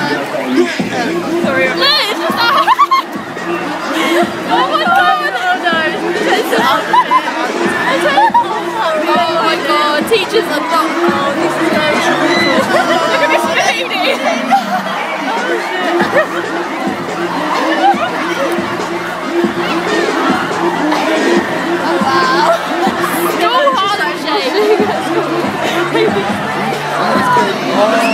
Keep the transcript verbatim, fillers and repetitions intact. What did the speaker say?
Sorry. No, it's just that. Oh my god! Oh no! Oh my god! Teachers are not. Oh, this is very cool. Look at this lady! Oh shit! Oh wow! Go hard, Shane.